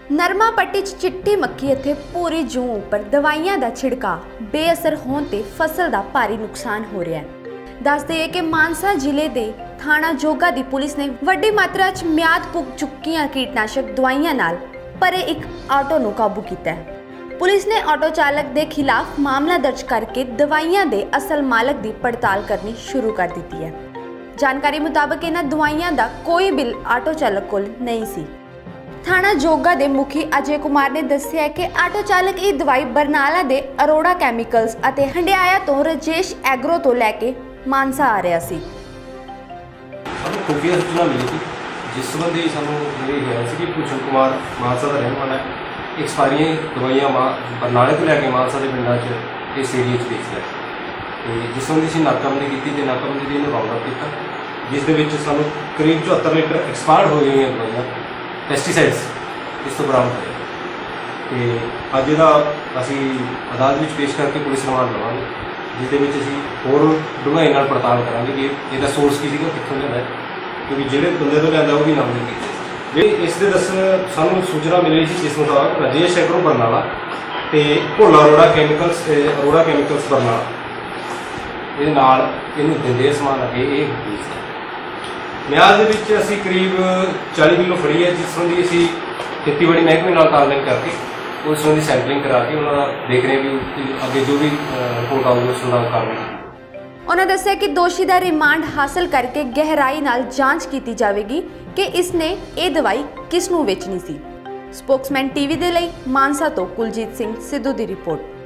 ਨਰਮਾ ਪੱਟੀ 'ਚ ਚਿੱਟੀ ਮੱਖੀ ਅਤੇ ਪੂਰੀ ਜੂੰ ਉੱਪਰ ਦਵਾਈਆਂ ਦਾ ਛਿੜਕਾਅ ਬੇਅਸਰ ਹੋਣ ਤੇ ਫਸਲ ਦਾ ਭਾਰੀ ਨੁਕਸਾਨ ਹੋ ਰਿਹਾ ਹੈ। ਦੱਸ ਦਈਏ ਕਿ ਮਾਨਸਾ ਜ਼ਿਲ੍ਹੇ ਦੇ ਥਾਣਾ ਜੋਗਾ ਦੀ ਪੁਲਿਸ ਨੇ ਵੱਡੀ ਮਾਤਰਾ 'ਚ ਮਿਆਦ ਪੁੱਗ ਚੁੱਕੀਆਂ ਕੀਟਨਾਸ਼ਕ ਦਵਾਈਆਂ ਨਾਲ ਭਰੇ ਇੱਕ ਆਟੋ ਨੂੰ ਕਾਬੂ ਕੀਤਾ ਹੈ। ਪੁਲਿਸ ਨੇ ਆਟੋ ਚਾਲਕ ਦੇ ਖਿਲਾਫ ਮਾਮਲਾ ਦਰਜ ਕਰਕੇ ਦਵਾਈਆਂ ਦੇ ਅਸਲ ਮਾਲਕ ਦੀ ਪੜਤਾਲ ਕਰਨੀ ਸ਼ੁਰੂ ਕਰ ਦਿੱਤੀ ਹੈ। ਜਾਣਕਾਰੀ ਮੁਤਾਬਕ ਇਹਨਾਂ ਦਵਾਈਆਂ ਦਾ ਕੋਈ ਬਿੱਲ ਆਟੋ ਚਾਲਕ ਕੋਲ ਨਹੀਂ ਸੀ। ਥਾਣਾ ਜੋਗਾ ਦੇ ਮੁਖੀ ਅਜੇ ਕੁਮਾਰ ਨੇ ਦੱਸਿਆ ਕਿ ਆਟੋ ਚਾਲਕ ਇਹ ਦਵਾਈ ਬਰਨਾਲਾ ਦੇ ਅਰੋੜਾ ਕੈਮੀਕਲਸ ਅਤੇ ਹੰਡਿਆਇਆ ਤੋਂ ਰਜੇਸ਼ ਐਗਰੋ ਤੋਂ ਲੈ ਕੇ ਮਾਨਸਾ ਆ ਰਿਹਾ ਸੀ। ਸਾਨੂੰ ਖੁਫੀਆ ਸੂਚਨਾ ਮਿਲੀ ਸੀ ਜਿਸ ਸੰਬੰਧੀ ਸਾਨੂੰ ਇਹ ਹੋਇਆ ਸੀ ਕਿ ਭੂਸ਼ਣ ਕੁਮਾਰ ਮਾਨਸਾ ਦਾ ਰਹਿਣ ਵਾਲਾ ਹੈ। ਐਕਸਪਾਇਰੀਆਂ ਦਵਾਈਆਂ ਬਰਨਾਲੇ ਤੋਂ ਲੈ ਕੇ ਮਾਨਸਾ ਦੇ ਪਿੰਡਾਂ 'ਚ ਇਸ ਏਰੀਏ 'ਚ ਵੇਚਦਾ ਅਤੇ ਜਿਸ ਸੰਬੰਧੀ ਅਸੀਂ ਨਾਕਾਬੰਦੀ ਕੀਤੀ ਅਤੇ ਨਾਕਾਬੰਦੀ ਦੀ ਇਹਨੂੰ ਰਾਉਂਡ ਅਪ ਕੀਤਾ, ਜਿਸ ਦੇ ਵਿੱਚ ਸਾਨੂੰ ਕਰੀਬ 74 ਲੀਟਰ ਐਕਸਪਾਇਰਡ ਹੋ ਗਈਆਂ ਦਵਾਈਆਂ ਪੈਸਟੀਸਾਈਡਸ ਇਸ ਤੋਂ ਬਰਾਮਦ ਹੋਏ ਅਤੇ ਅੱਜ ਇਹਦਾ ਅਸੀਂ ਅਦਾਲਤ ਵਿੱਚ ਪੇਸ਼ ਕਰਕੇ ਪੁਲਿਸ ਰਿਮਾਂਡ ਲਵਾਂਗੇ, ਜਿਸ ਦੇ ਵਿੱਚ ਅਸੀਂ ਹੋਰ ਡੂੰਘਾਈ ਨਾਲ ਪੜਤਾਲ ਕਰਾਂਗੇ ਕਿ ਇਹਦਾ ਸੋਰਸ ਕੀ ਸੀਗਾ, ਕਿੱਥੋਂ ਲਿਆਂਦਾ, ਕਿਉਂਕਿ ਜਿਹੜੇ ਬੰਦੇ ਤੋਂ ਲਿਆਂਦਾ ਉਹ ਵੀ ਨਾਮਜ਼ਦ ਕੀਤੇ। ਜਿਹੜੀ ਇਸ ਦੇ ਸਾਨੂੰ ਸੂਚਨਾ ਮਿਲੀ ਸੀ ਜਿਸ ਮੁਤਾਬਕ ਰਜੇਸ਼ ਐਗਰੋ ਬਰਨਾਲਾ ਅਤੇ ਭੋਲਾ ਅਰੋੜਾ ਕੈਮੀਕਲਸ ਬਰਨਾਲਾ ਇਹਦੇ ਨਾਲ ਇਹਨੂੰ ਦਿੰਦੇ ਸਮਾਨ ਅੱਗੇ ਇਹ ਵੇਚਦਾ। ਮਿਆਦ ਦੇ ਵਿੱਚ ਅਸੀਂ ਕਰੀਬ 40 ਕਿਲੋ ਫੜੀ ਹੈ, ਜਿਸ ਸੰਬੰਧੀ ਅਸੀਂ ਖੇਤੀਬਾੜੀ ਮਹਿਕਮੇ ਨਾਲ ਤਾਲਮੇਲ ਕਰਕੇ ਉਸ ਸੰਬੰਧੀ ਸੈਂਪਲਿੰਗ ਕਰਾ ਕੇ ਉਹਨਾਂ ਦਾ ਦੇਖ ਰਹੇ ਵੀ ਅੱਗੇ ਜੋ ਵੀ ਰਿਪੋਰਟ ਆਊਗੀ ਉਸ ਦਾ ਕਾਰਵਾਈ। ਉਹਨਾਂ ਦੱਸਿਆ ਕਿ ਦੋਸ਼ੀ ਦਾ ਰਿਮਾਂਡ ਹਾਸਲ ਕਰਕੇ ਗਹਿਰਾਈ ਨਾਲ ਜਾਂਚ ਕੀਤੀ ਜਾਵੇਗੀ ਕਿ ਇਸਨੇ ਇਹ ਦਵਾਈ ਕਿਸ ਨੂੰ ਵੇਚਣੀ ਸੀ। ਸਪੋਕਸਮੈਨ ਟੀਵੀ ਦੇ ਲਈ ਮਾਨਸਾ ਤੋਂ ਕੁਲਜੀਤ ਸਿੰਘ ਸਿੱਧੂ ਦੀ ਰਿਪੋਰਟ।